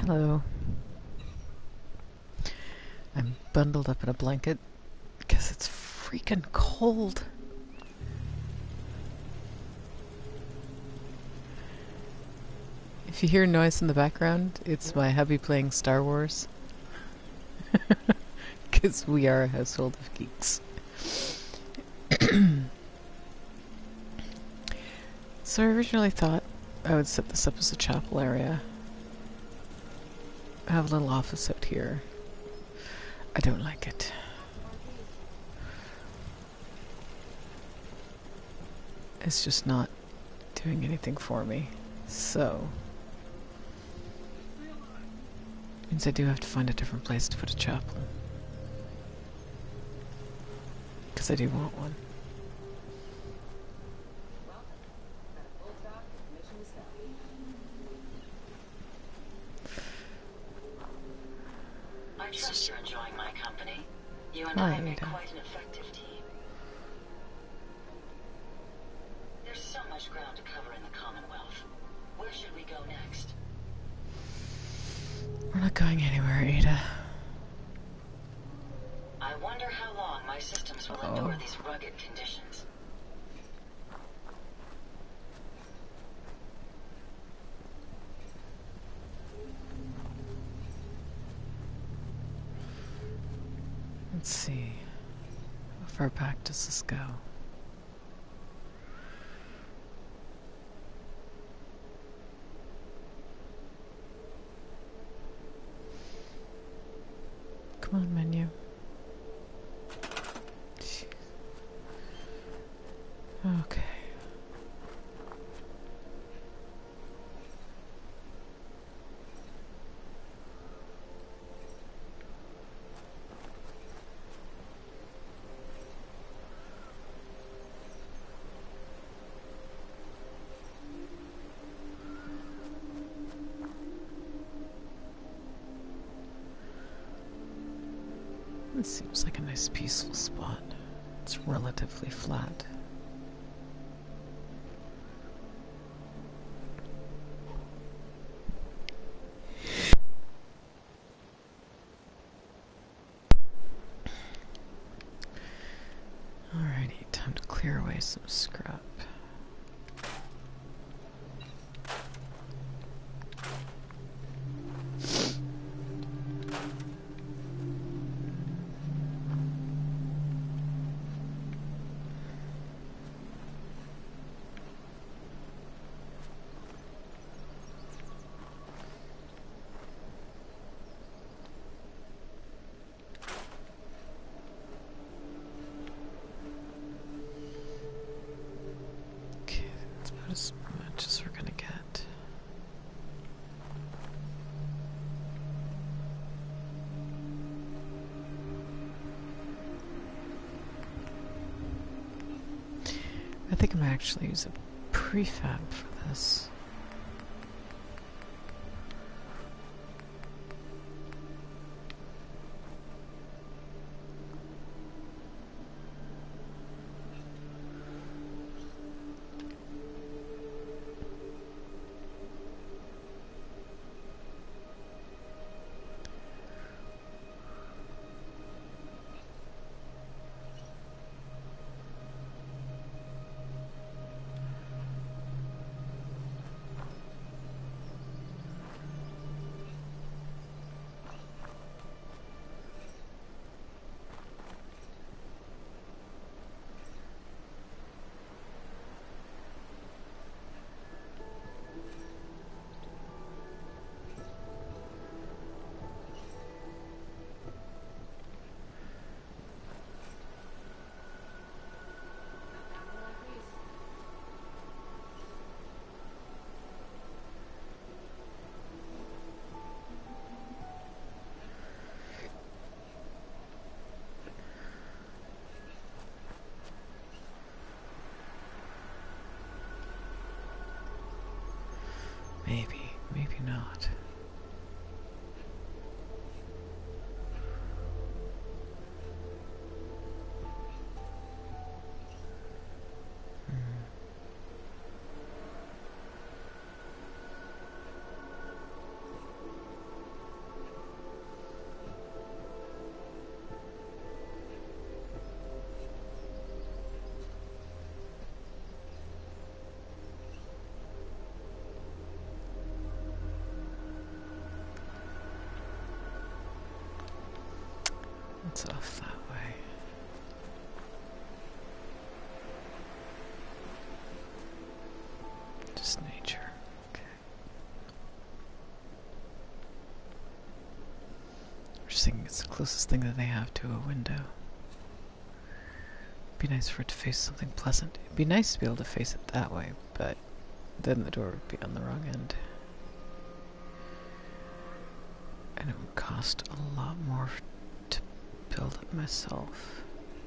Hello. I'm bundled up in a blanket because it's freaking cold. If you hear noise in the background, it's my hubby playing Star Wars. Because we are a household of geeks. So I originally thought I would set this up as a chapel area. I have a little office out here. I don't like it. It's just not doing anything for me. So means I do have to find a different place to put a chapel. Because I do want one. I trust you're enjoying my company. You and I make quite an effective team. There's so much ground to cover in the Commonwealth. Where should we go next? We're not going anywhere, Ada. I wonder how long my systems will endure these rugged conditions. Let's see. How far back does this go? Come on, menu. Okay. This seems like a nice peaceful spot. It's relatively flat. Alrighty, time to clear away some scrap. As much as we're gonna get. I think I'm actually use a prefab for this. Maybe, maybe not. guessing it's the closest thing that they have to a window. Be nice for it to face something pleasant. It'd be nice to be able to face it that way, but then the door would be on the wrong end. And it would cost a lot more to build it myself.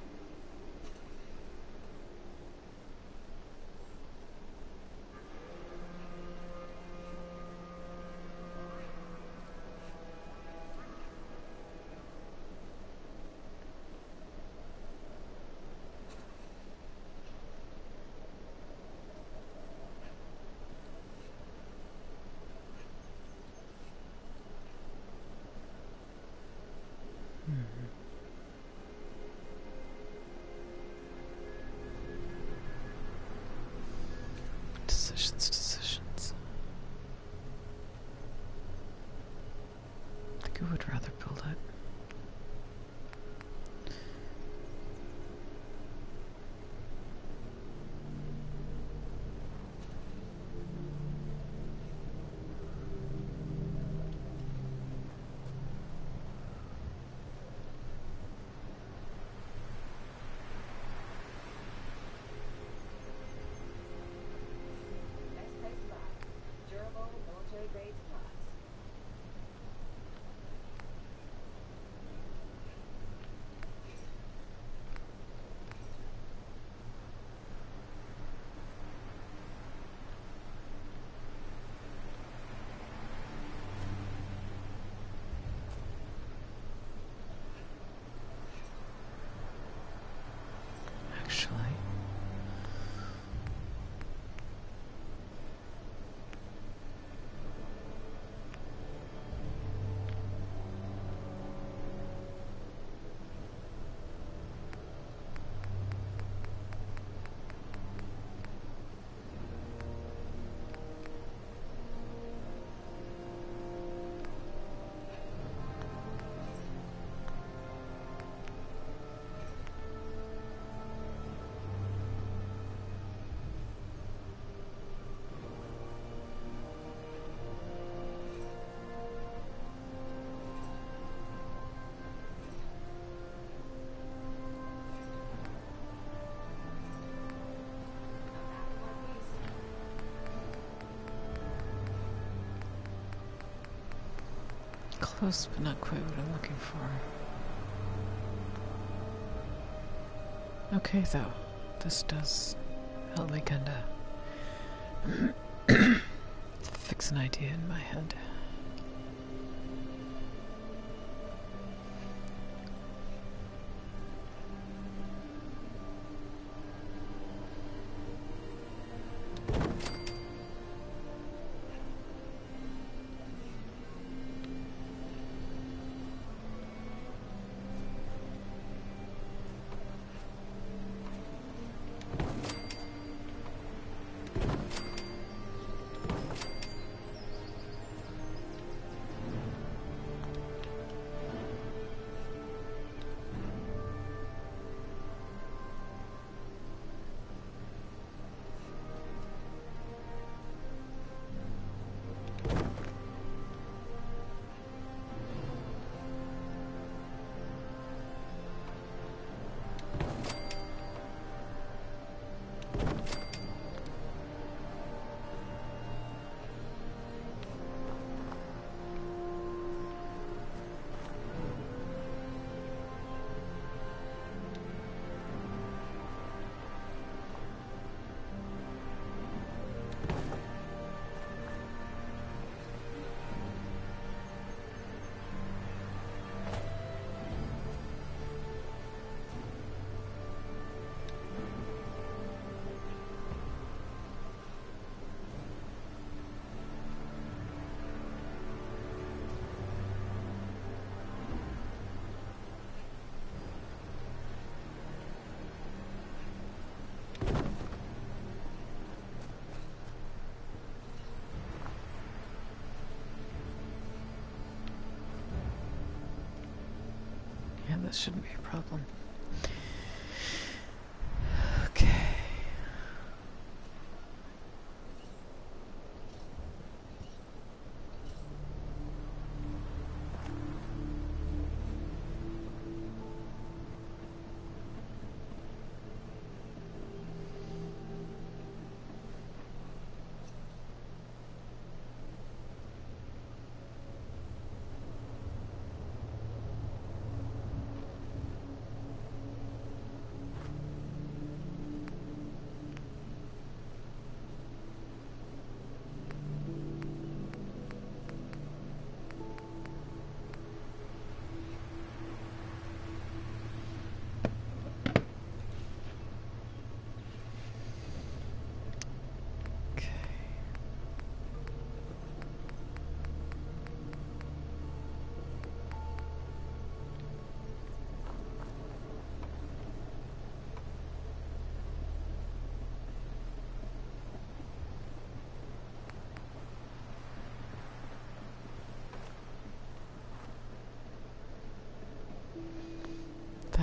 Decisions. I think I would rather build it. Actually, close, but not quite what I'm looking for. Okay, though. This does help me kinda fix an idea in my head. That shouldn't be a problem. Okay.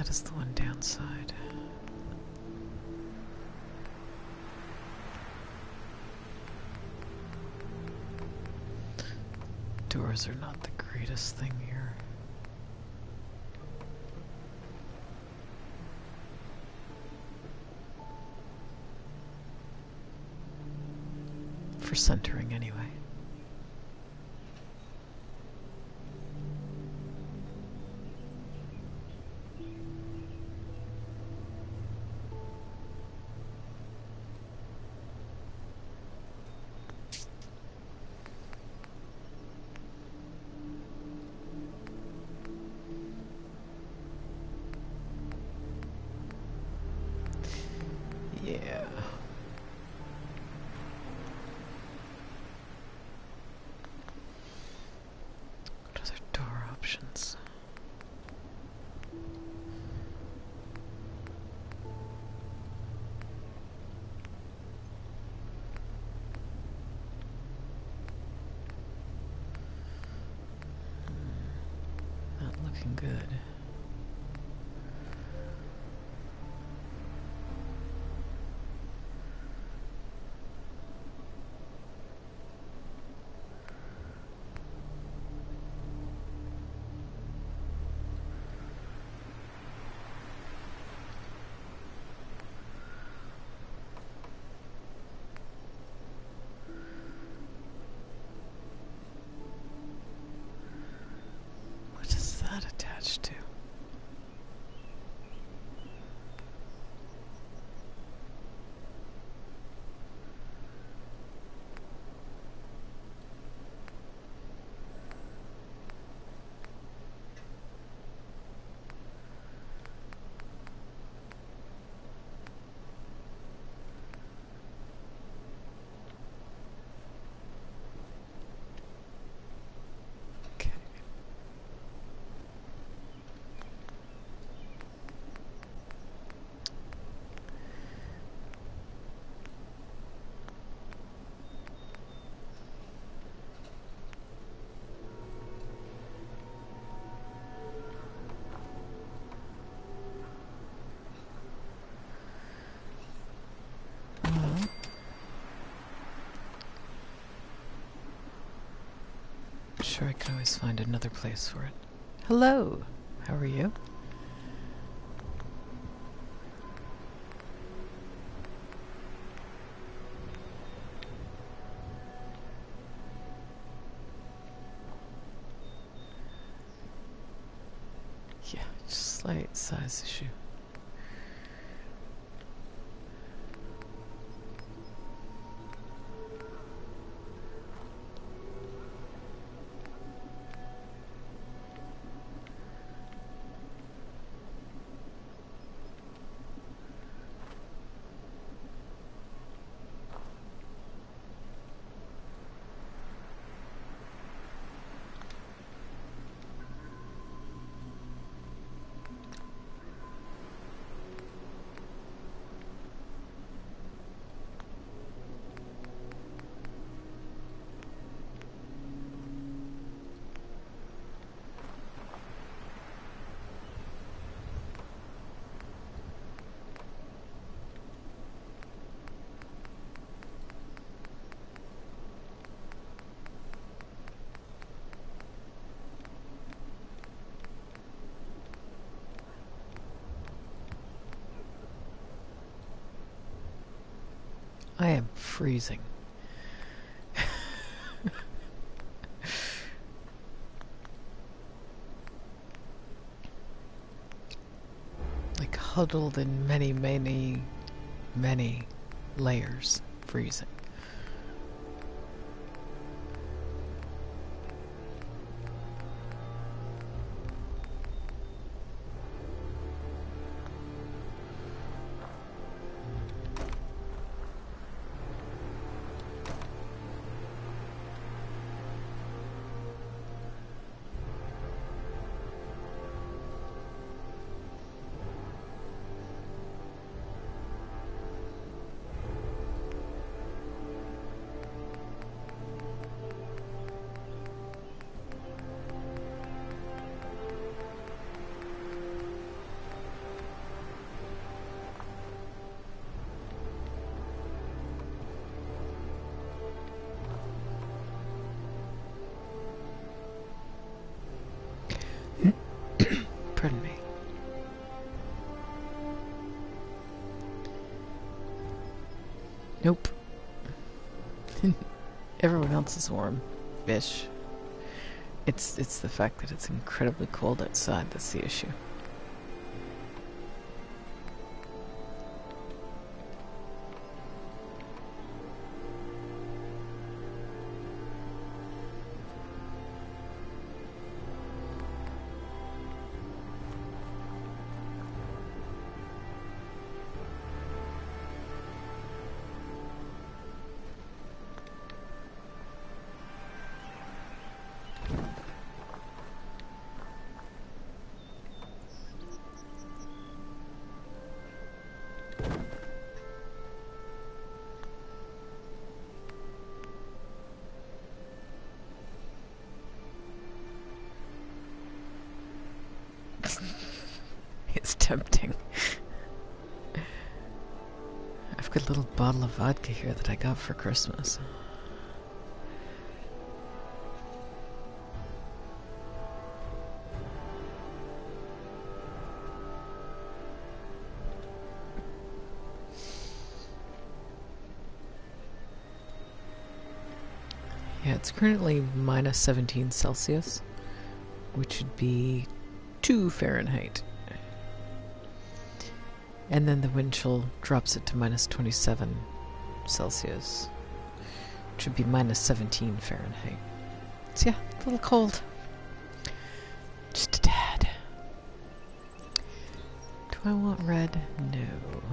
that is the one downside. Doors are not the greatest thing here. For centering, anyway. Yeah. What other door options? Not looking good. What is that attached to? Okay. Well, I'm sure I can always find another place for it. Hello! How are you? Yeah, just slight size issue. I am freezing. Like huddled in many, many, many layers, freezing. else is warm-ish. It's the fact that it's incredibly cold outside that's the issue. It's tempting. I've got a little bottle of vodka here that I got for Christmas. Yeah, it's currently minus 17 Celsius, which would be 2 Fahrenheit. And then the wind chill drops it to minus 27 Celsius, which would be minus 17 Fahrenheit. So yeah, a little cold. Just a tad. Do I want red? No.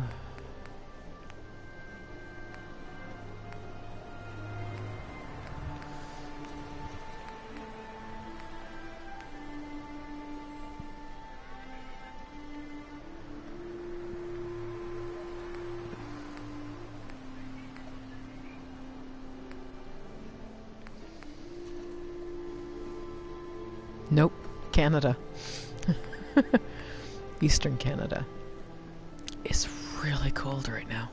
Nope, Canada. Eastern Canada. It's really cold right now.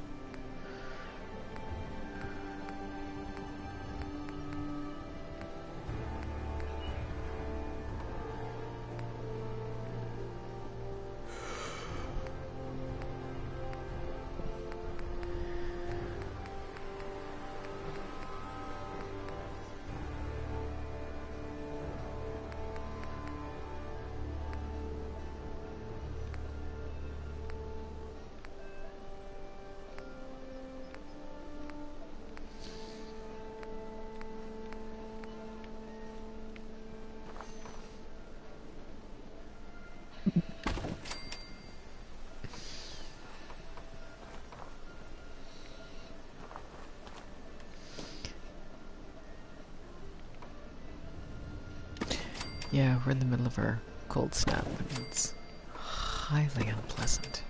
Yeah, we're in the middle of our cold snap, and it's highly unpleasant.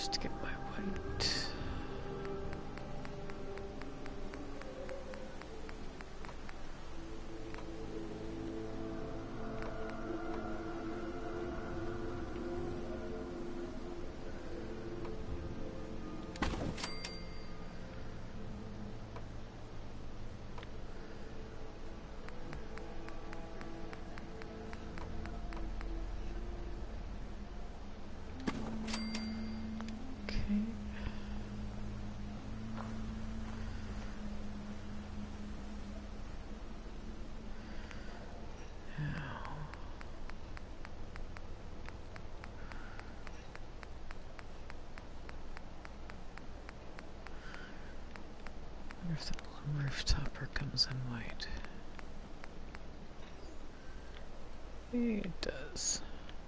Just get my white. Okay. I wonder if that little rooftopper comes in white. It does.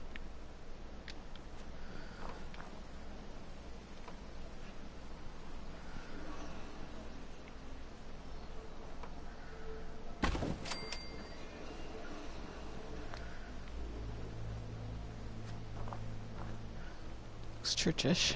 Looks churchish.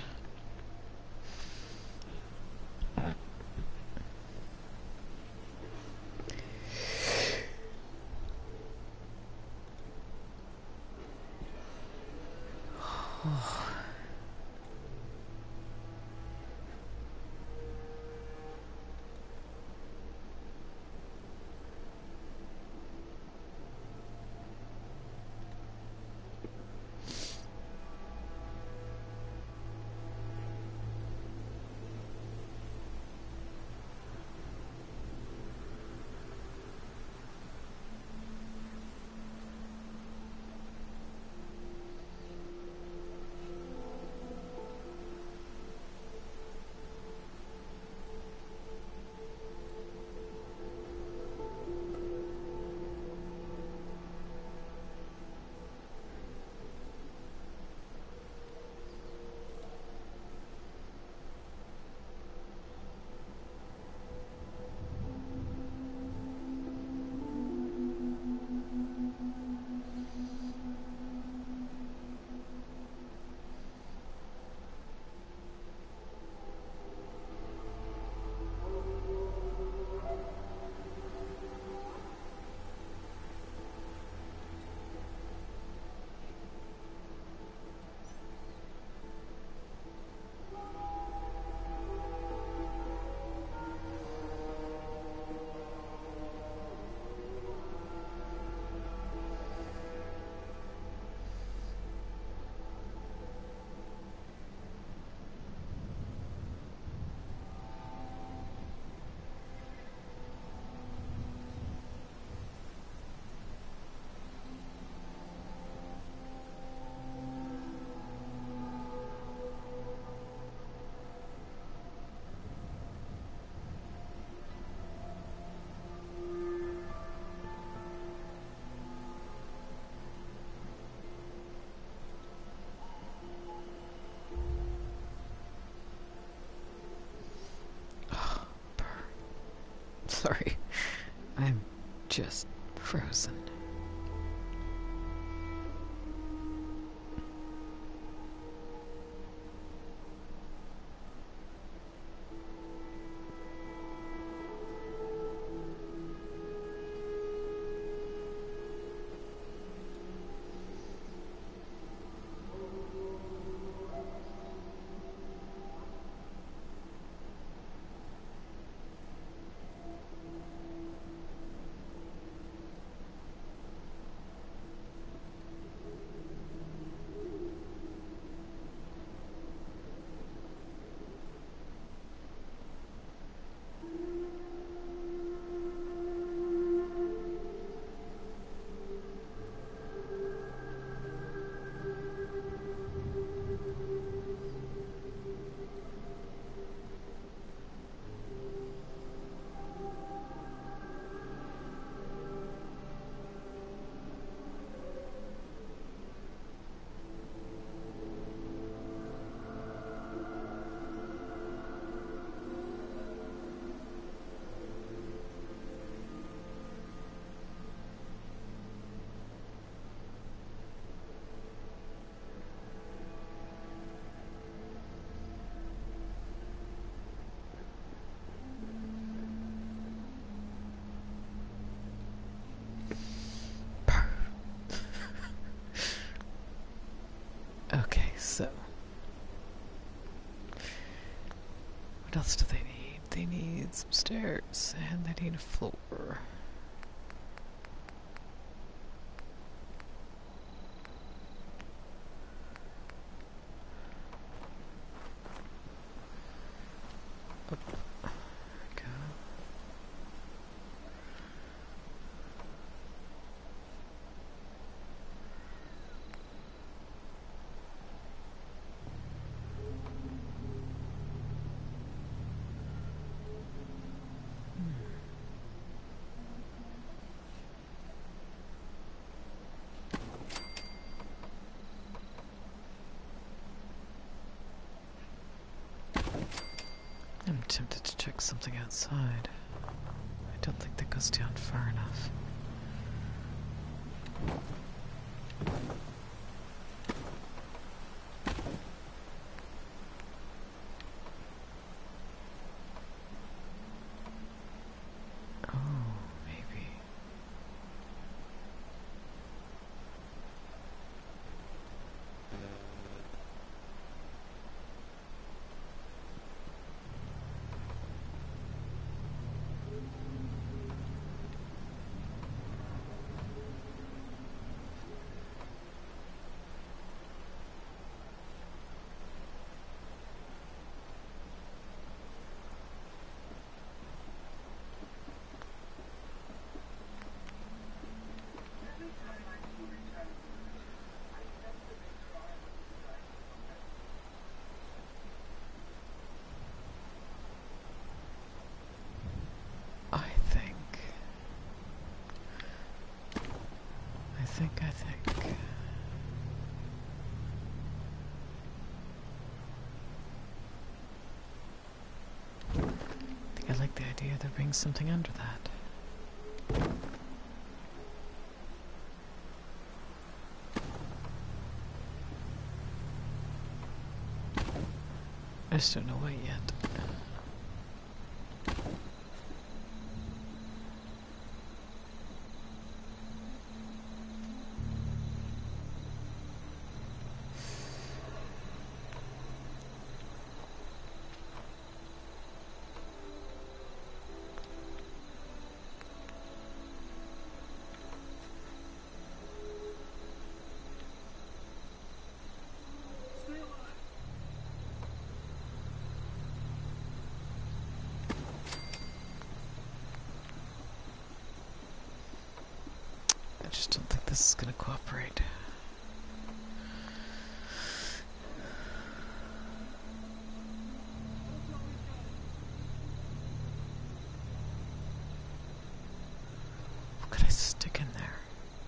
Sorry, I'm just frozen. So, what else do they need? They need some stairs, and they need a floor. Up. There we go. I'm tempted to check something outside. I don't think that goes down far enough. Oh, maybe. I think I like the idea there being something under that. I just don't know what yet. I just don't think this is going to cooperate. What could I stick in there?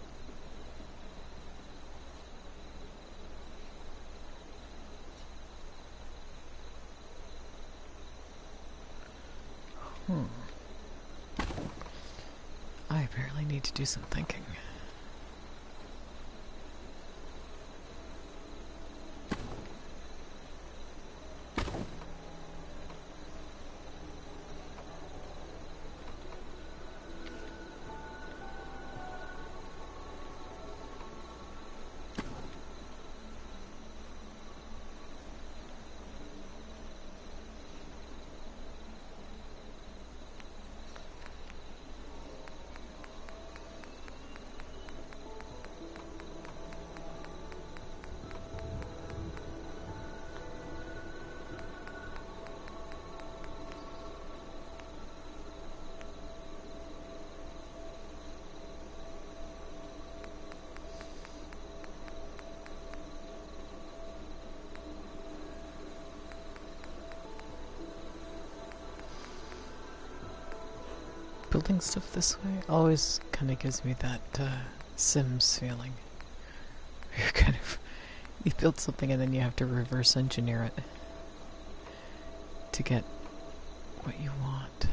I apparently need to do some thinking. Building stuff this way always kind of gives me that Sims feeling. You're kind of, you build something and then you have to reverse engineer it to get what you want.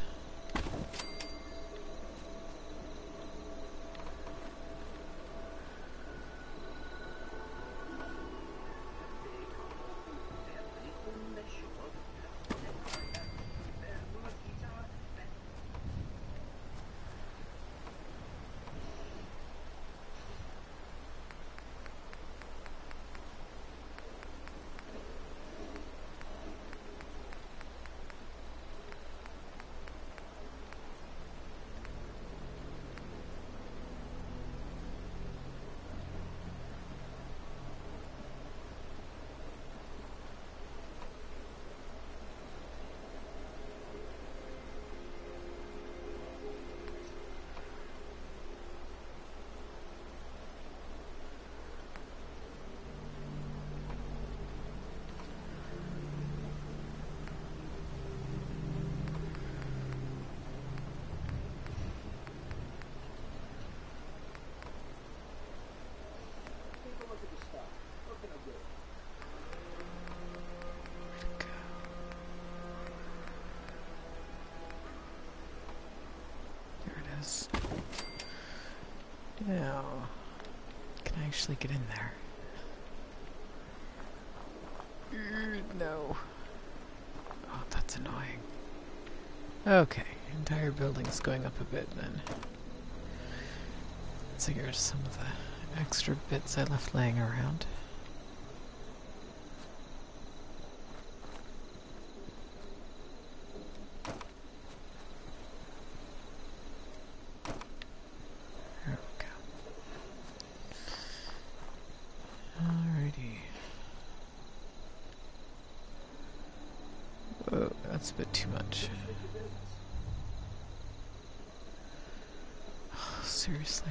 actually get in there. No. Oh, that's annoying. Okay, entire building's going up a bit then. So here's some of the extra bits I left laying around. There we go. Alrighty. Whoa, that's a bit too much. Oh, seriously.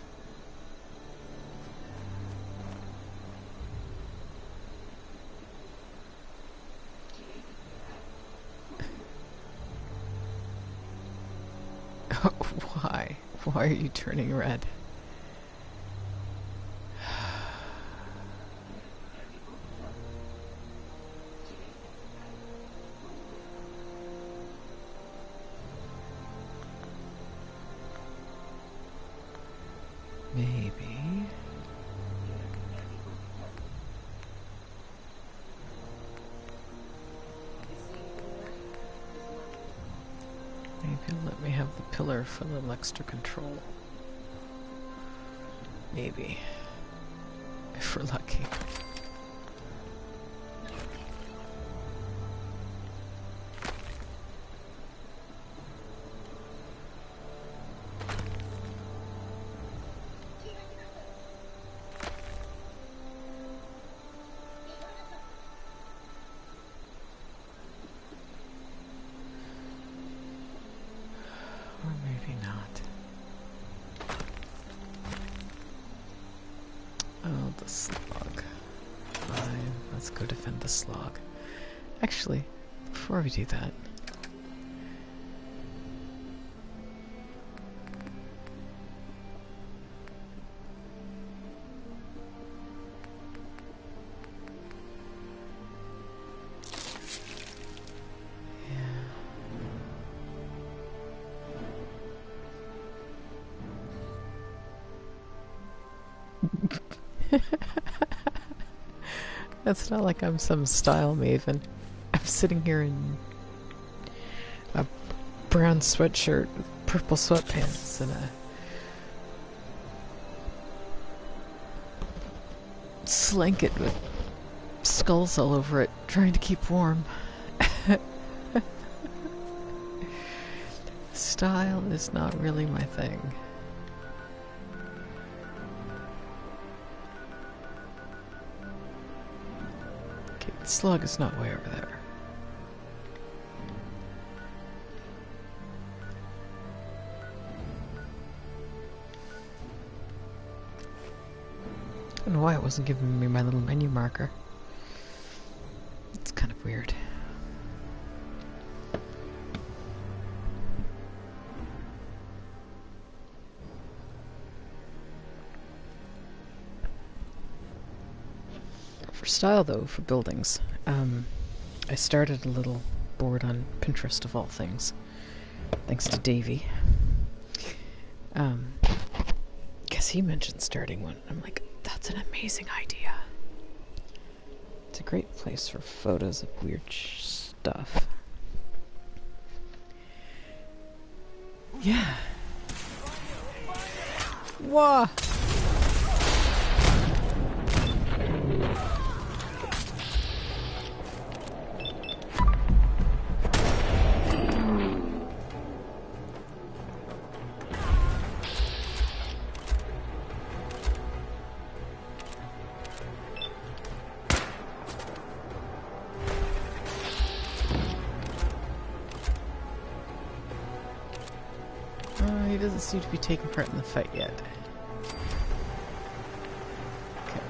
Why? Why are you turning red? Maybe. Maybe let me have the pillar for a little extra control. Maybe. If we're lucky. Or maybe not. Oh, the slog. Fine, let's go defend the slog. Actually, before we do that... It's not like I'm some style maven. I'm sitting here in a brown sweatshirt with purple sweatpants and a slanket with skulls all over it, trying to keep warm. Style is not really my thing. The slug is not way over there. I don't know why it wasn't giving me my little menu marker. It's kind of weird. For style, though, for buildings, I started a little board on Pinterest of all things, thanks to Davey. Guess he mentioned starting one. I'm like, that's an amazing idea. It's a great place for photos of weird stuff. Yeah. Whoa! He doesn't seem to be taking part in the fight yet. Okay.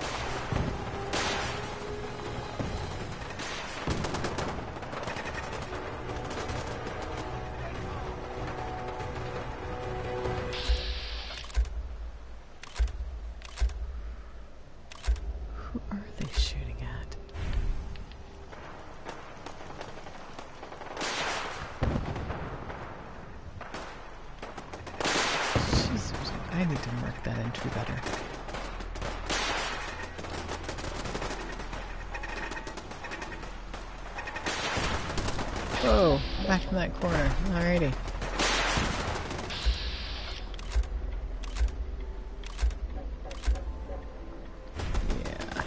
Who are they shooting at? I need to mark that entry better. Whoa, back from that corner. Alrighty. Yeah.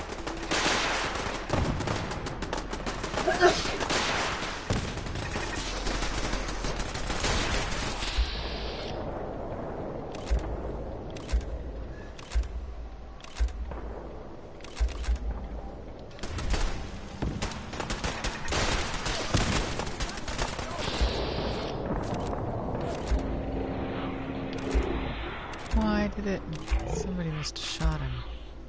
Why did it? Somebody must have shot him.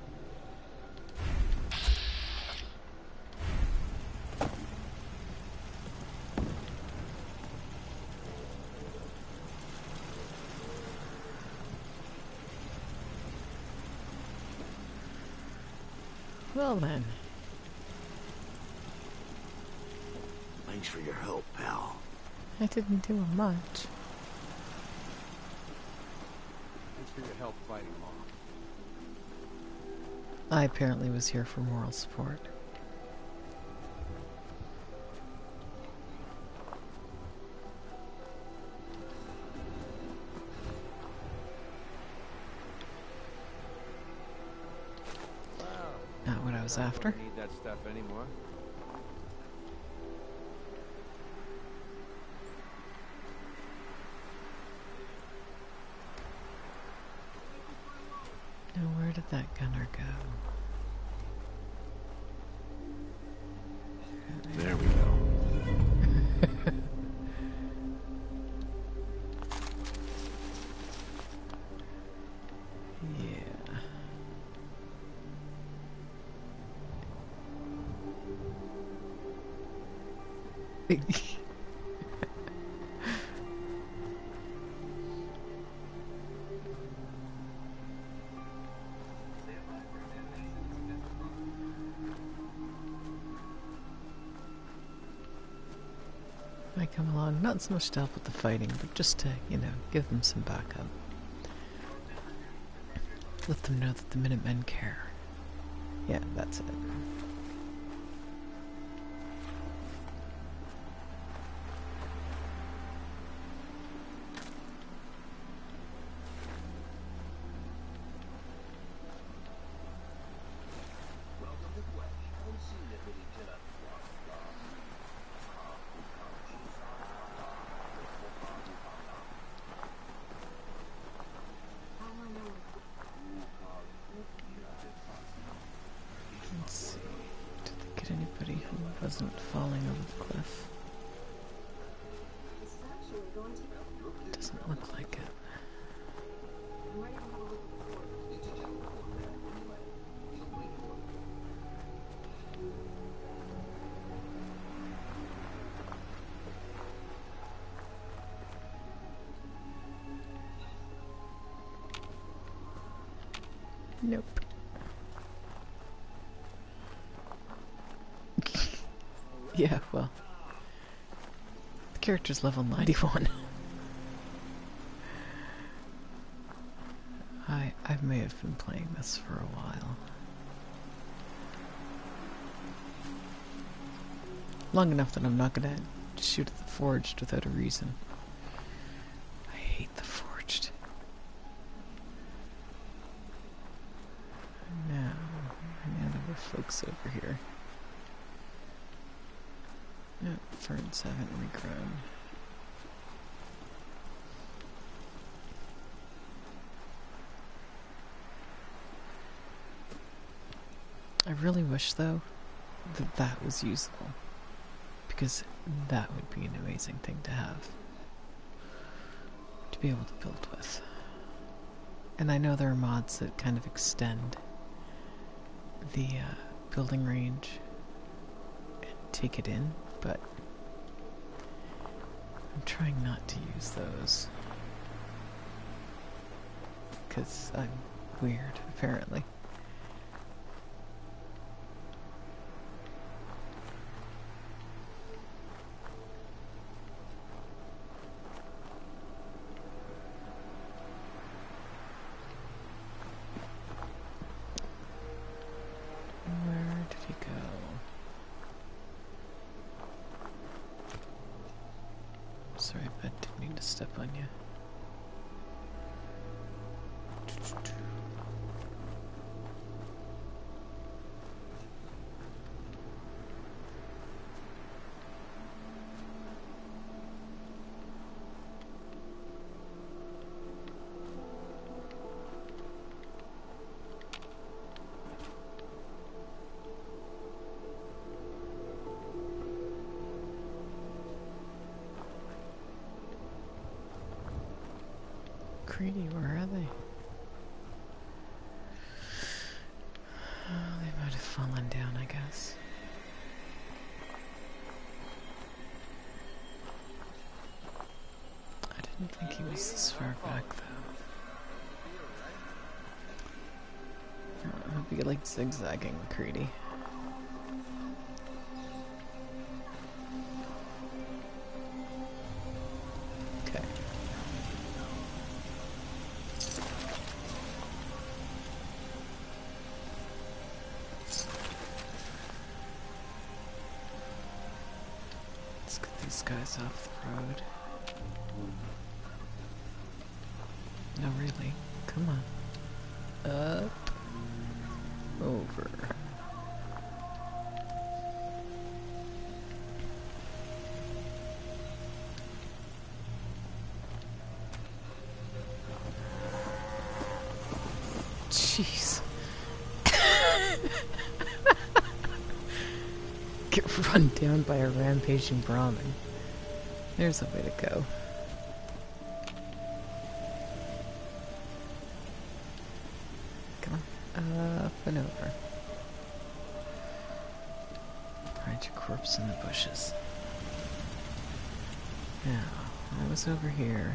Well then. Thanks for your help, pal. I didn't do much. Thanks for your help fighting Mom. I apparently was here for moral support. Not what I was after. Don't need that stuff anymore. Now where did that gunner go? There we go. Yeah. I come along, not so much to help with the fighting, but just to, you know, give them some backup. Let them know that the Minutemen care. Yeah, that's it. Let's see. Did they get anybody who wasn't falling over the cliff? Doesn't look like it. Nope. Yeah, well. The character's level 91. I may have been playing this for a while. Long enough that I'm not gonna shoot at the Forged without a reason. I hate the Forged. Now there were folks over here. No, ferns haven't regrown. I really wish, though, that that was usable. Because that would be an amazing thing to have. To be able to build with. And I know there are mods that kind of extend the building range and take it in, but I'm trying not to use those. Because I'm weird, apparently. Where did he go? I didn't mean to step on you. Creedy, where are they? Oh, they might have fallen down, I guess. I didn't think he was this far back, though. I hope you like zigzagging, Creedy. Okay. Let's get these guys off the road. No, really. Come on. Up. Over. Jeez. Get run down by a rampaging Brahmin. There's a way to go. Come on. Up and over. Hide your corpse in the bushes. Now, I was over here.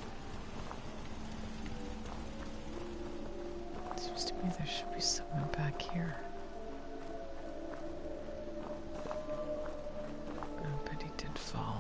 Seems to me there should be someone back here. Oh, but he did fall.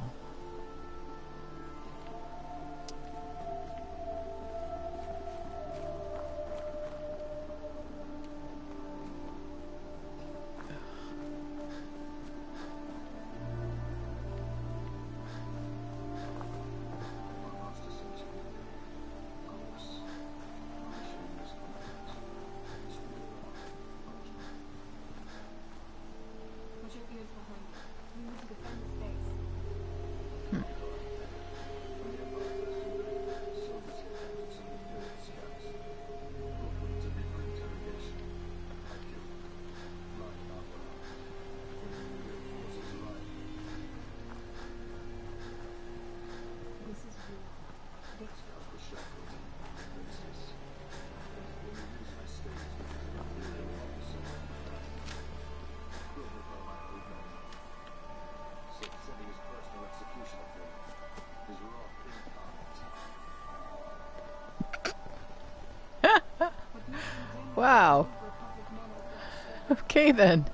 Wow. Okay then.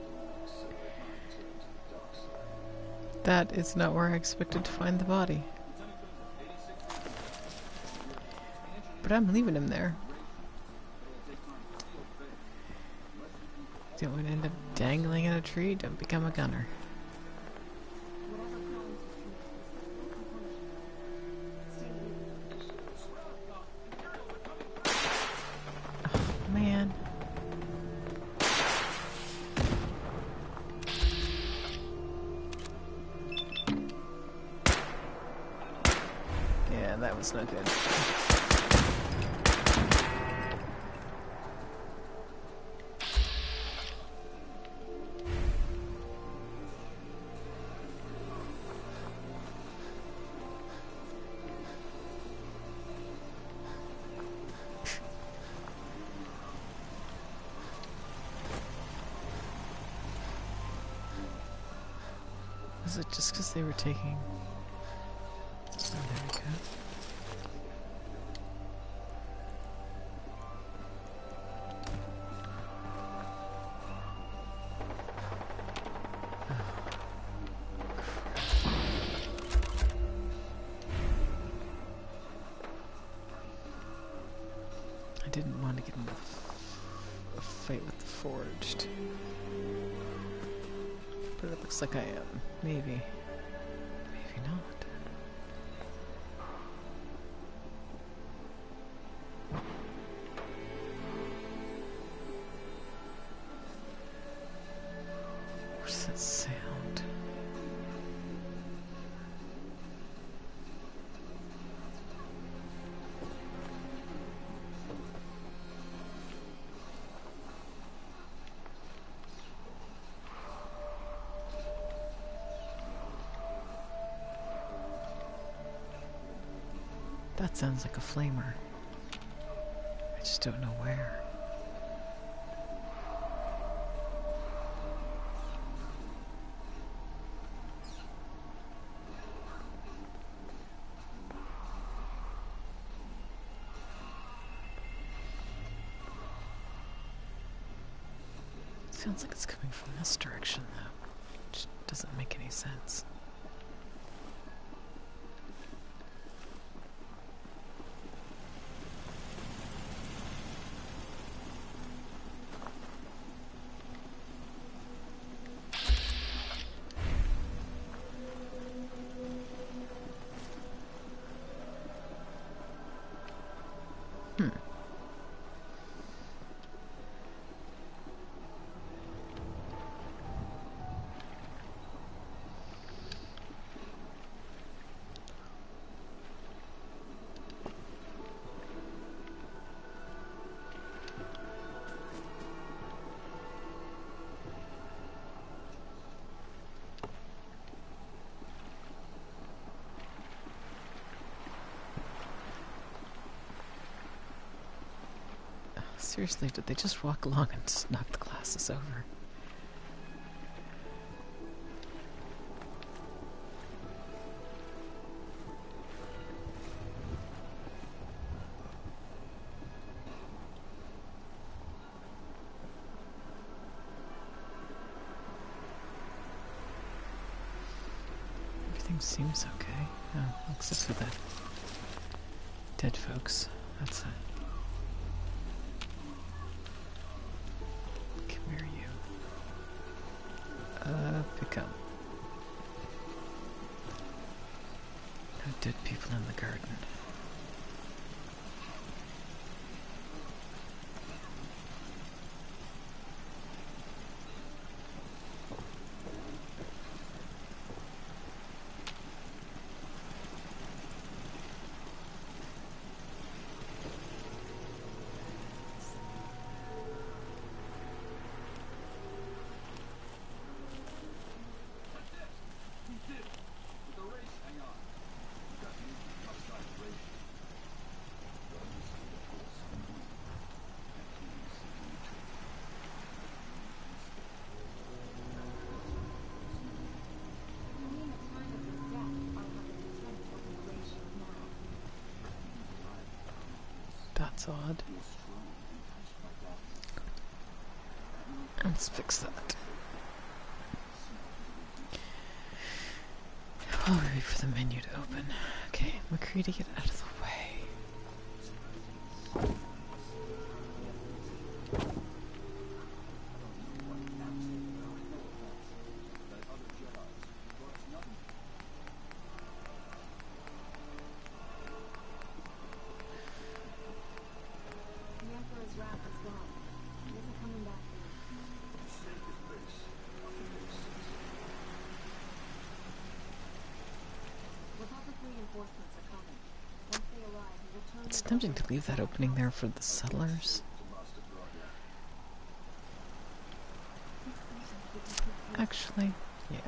That is not where I expected to find the body. But I'm leaving him there. Don't want to end up dangling in a tree, don't become a gunner. Man. Yeah, that was no good. Was it just because they were taking... Oh, there we go. I didn't want to get into a fight with the Forged. But it looks like I am. Maybe. Maybe not. sound. That sounds like a flamer. I just don't know where. Sounds like it's coming from this direction, though. Which doesn't make any sense. Seriously, did they just walk along and just knock the glasses over? Everything seems okay. Oh, except for the dead folks. That's it. Pick up. No dead people in the garden. That's odd. Let's fix that. While we wait for the menu to open. Okay, McCready, get out of the way. It's tempting to leave that opening there for the settlers. Actually, yeah.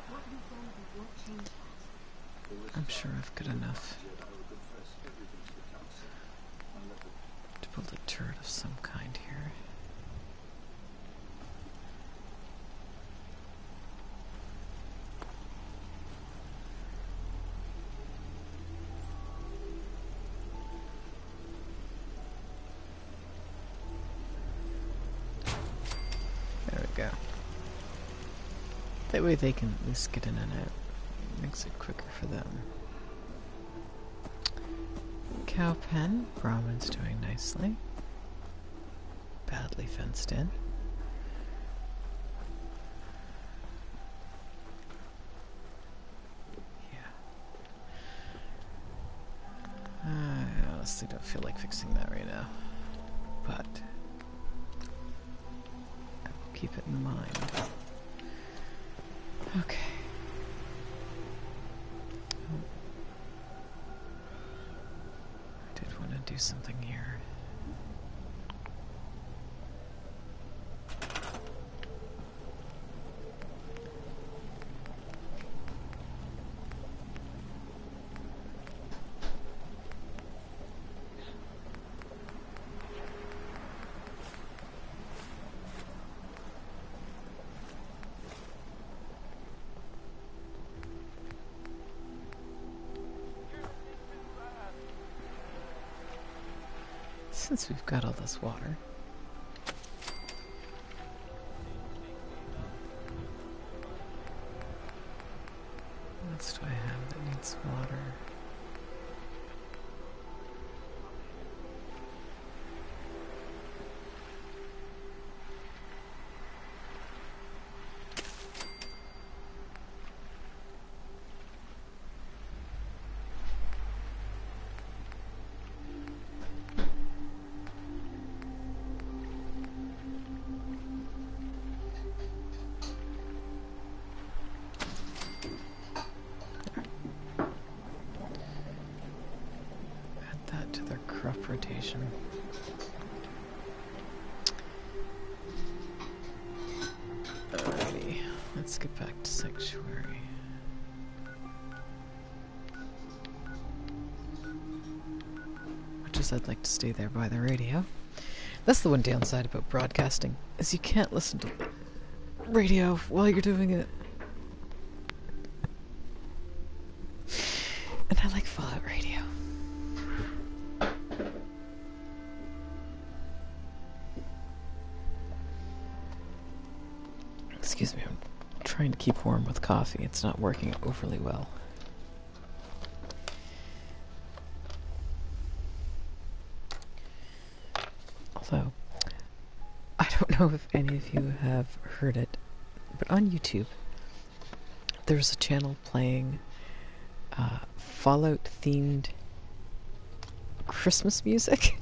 I'm sure I've got enough to build a turret of some kind here. That way they can at least get in and out. Makes it quicker for them. Cow pen. Brahmin's doing nicely. Badly fenced in. Yeah. I honestly don't feel like fixing that right now. But I will keep it in mind. Okay. I did want to do something here. Since we've got all this water. What else do I have that needs water? To their crop rotation. Alrighty, let's get back to Sanctuary. Much as I'd like to stay there by the radio. That's the one downside about broadcasting, is you can't listen to radio while you're doing it. And I like Fallout Radio. Excuse me, I'm trying to keep warm with coffee. It's not working overly well. Although, I don't know if any of you have heard it, but on YouTube, there's a channel playing Fallout-themed Christmas music.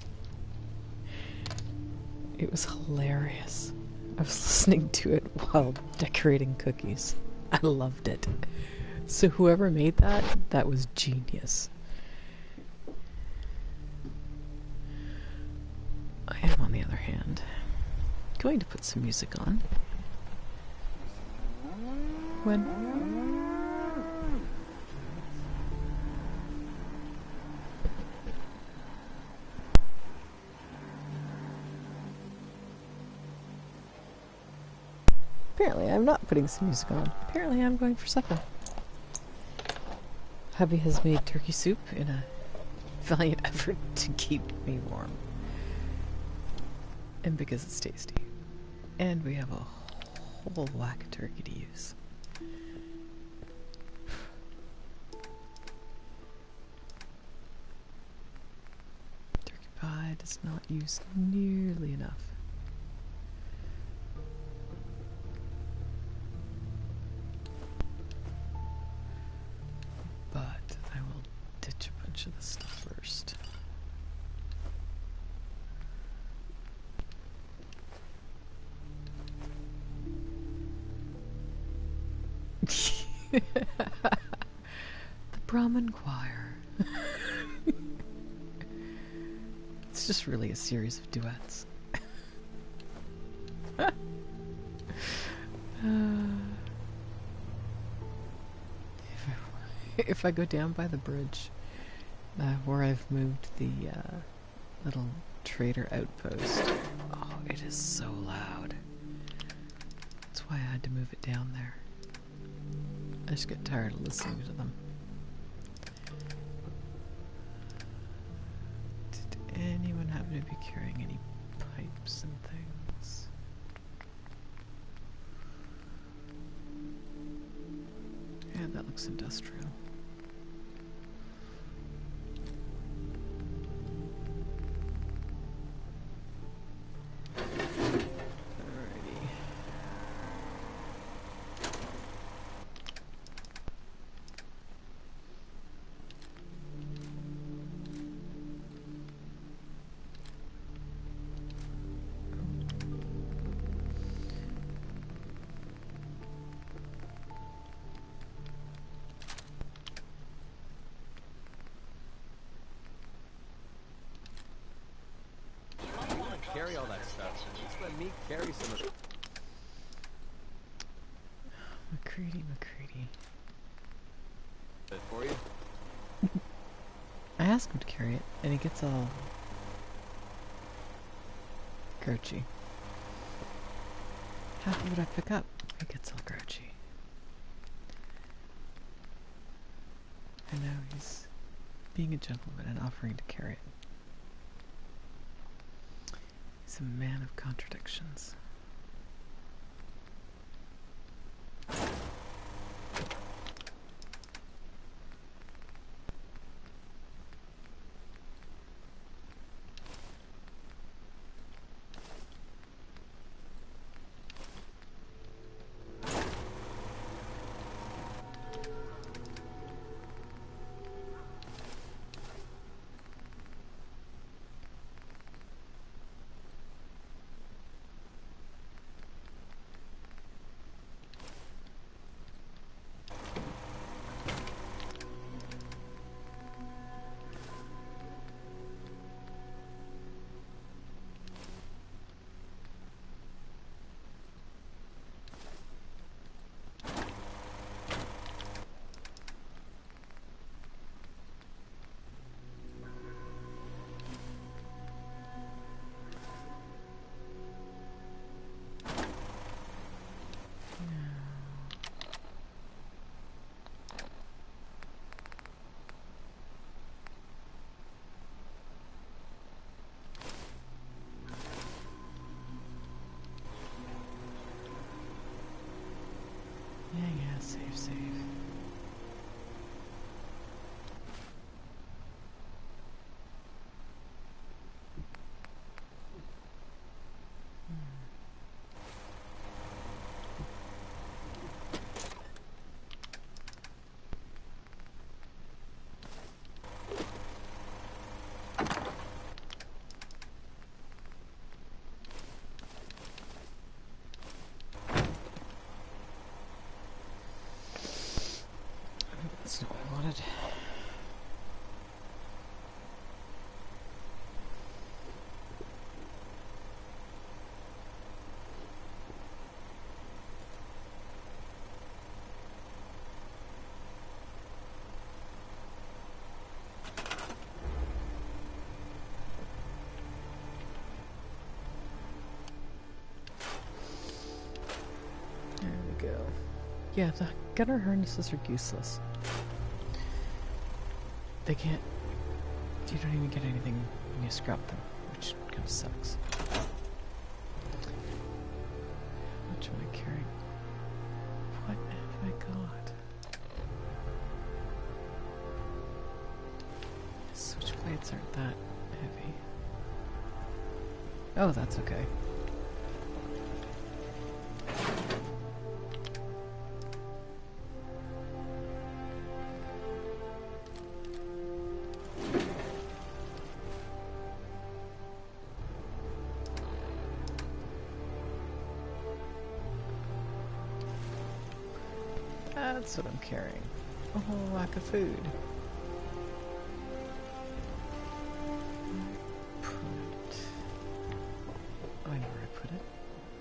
It was hilarious. I was listening to it while decorating cookies. I loved it. So whoever made that, that was genius. I am, on the other hand, going to put some music on. When? Apparently I'm not putting some music on. Apparently I'm going for supper. Hubby has made turkey soup in a valiant effort to keep me warm. And because it's tasty. And we have a whole whack of turkey to use. Turkey pie does not use nearly enough. But I will ditch a bunch of this stuff first. The Brahmin Choir. It's just really a series of duets. If I go down by the bridge, where I've moved the little trader outpost, oh, it is so loud. That's why I had to move it down there. I just get tired of listening to them. Did anyone happen to be carrying any pipes and things? Yeah, that looks industrial. all that stuff. At least let me carry some of it. McCready, McCready. For you? I ask him to carry it, and he gets all grouchy. How would I pick up? He gets all grouchy. And now he's being a gentleman and offering to carry it. He's a man of contradictions. Yeah, save, save. That's not what I wanted. There we go. Yeah, the gunner harnesses are useless. They can't... You don't even get anything when you scrap them, which kind of sucks. How much am I carrying? What have I got? Switchblades aren't that heavy. Oh, that's okay. That's what I'm carrying. A whole lack of food. Put it. I know where I put it.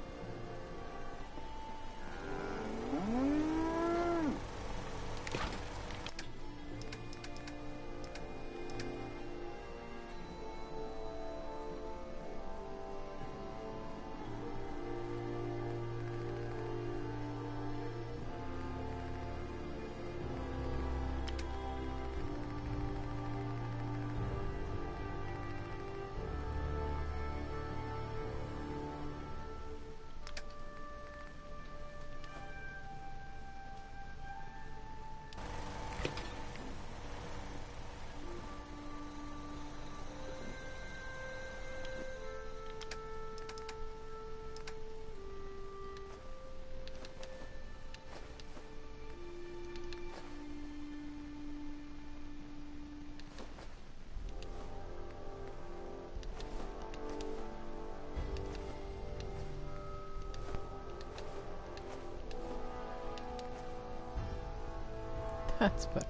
That's better.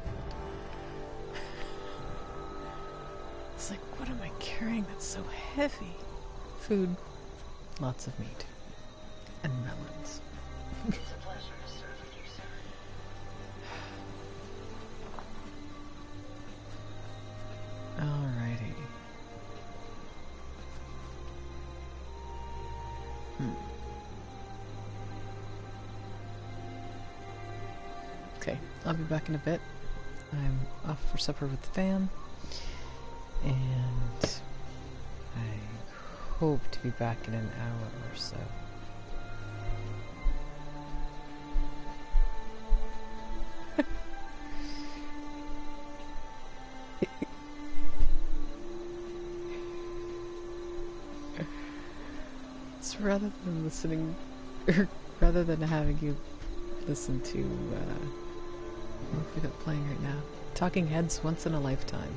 It's like, what am I carrying that's so heavy? Food. Lots of meat. And melons. It's a pleasure to serve with you, sir. Alrighty. Okay, I'll be back in a bit. I'm off for supper with the fam. And I hope to be back in an hour or so. So rather than listening, or rather than having you listen to what have we got playing right now? Talking Heads, Once in a Lifetime.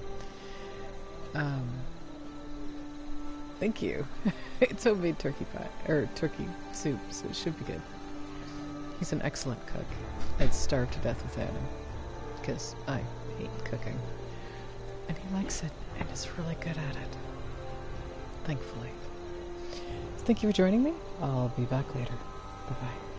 Thank you. It's homemade turkey pie, or turkey soup, so it should be good. He's an excellent cook. I'd starve to death without him, because I hate cooking. And he likes it, and is really good at it. Thankfully. So thank you for joining me. I'll be back later. Bye-bye.